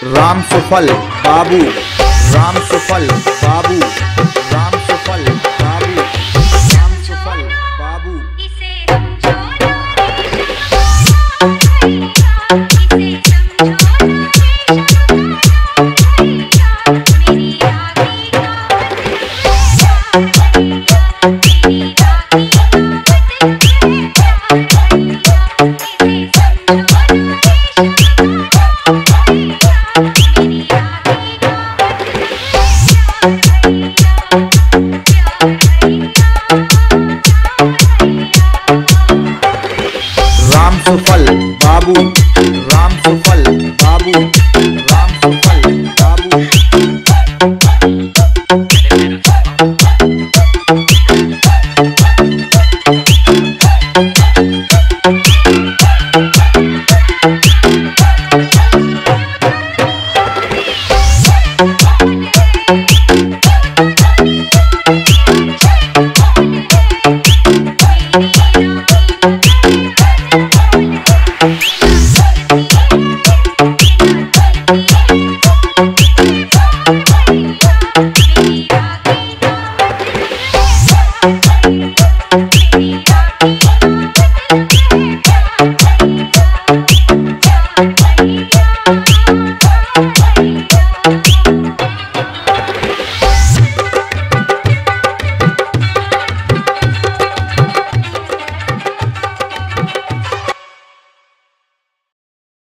रामशुफल बाबू, रामशुफल बाबू, रामशुफल बाबू, रामशुफल बाबू। इसे समझो ना इसे समझो मेरी आगे का मेरी आगे का इसे समझो ना